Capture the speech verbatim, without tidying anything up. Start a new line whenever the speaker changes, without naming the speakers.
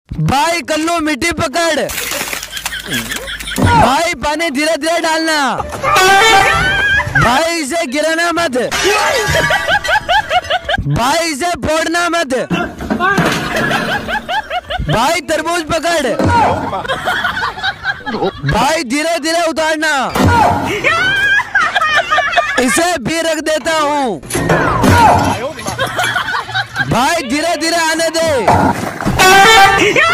भाई कल्लू मिट्टी पकड़। भाई पानी धीरे धीरे डालना। भाई इसे गिराना मत। भाई इसे फोड़ना मत। भाई तरबूज पकड़। भाई धीरे धीरे उतारना। इसे भी रख देता हूँ। भाई धीरे धीरे आने दे।